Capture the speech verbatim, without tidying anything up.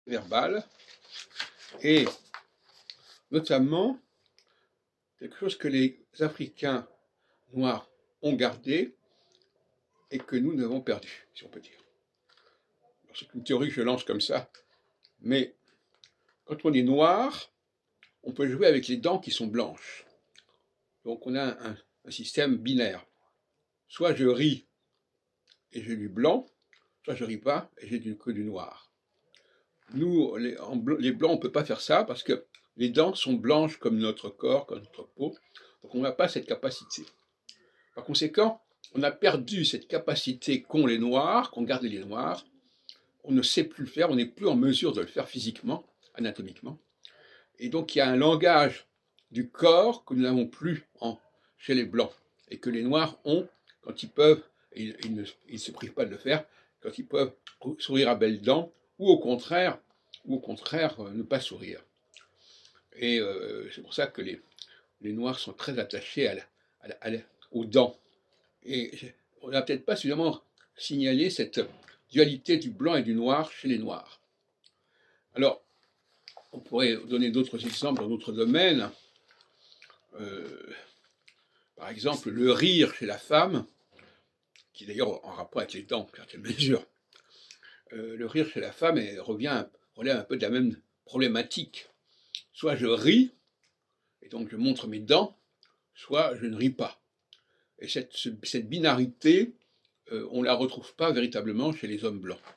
verbale, et notamment quelque chose que les Africains noirs ont gardé et que nous avons perdu, si on peut dire. C'est une théorie que je lance comme ça, mais quand on est noir, on peut jouer avec les dents qui sont blanches. Donc on a un, un système binaire. Soit je ris et j'ai du blanc, soit je ris pas et j'ai que du noir. Nous, les, en, les blancs, on ne peut pas faire ça parce que les dents sont blanches comme notre corps, comme notre peau. Donc on n'a pas cette capacité. Par conséquent, on a perdu cette capacité qu'ont les noirs, qu'ont gardé les noirs. On ne sait plus le faire, on n'est plus en mesure de le faire physiquement, anatomiquement. Et donc il y a un langage du corps que nous n'avons plus en, chez les blancs et que les noirs ont quand ils peuvent, et ils, ils ne ils se privent pas de le faire, quand ils peuvent sourire à belles dents ou au contraire, ou au contraire euh, ne pas sourire. Et euh, c'est pour ça que les, les noirs sont très attachés à la, à la, à la, aux dents. Et on n'a peut-être pas suffisamment signalé cette dualité du blanc et du noir chez les noirs. Alors, on pourrait donner d'autres exemples dans d'autres domaines. Euh, par exemple, le rire chez la femme, qui est d'ailleurs en rapport avec les dents, à certaine mesure. Euh, le rire chez la femme elle revient, relève un peu de la même problématique. Soit je ris, et donc je montre mes dents, soit je ne ris pas. Et cette, cette binarité, euh, on ne la retrouve pas véritablement chez les hommes blancs.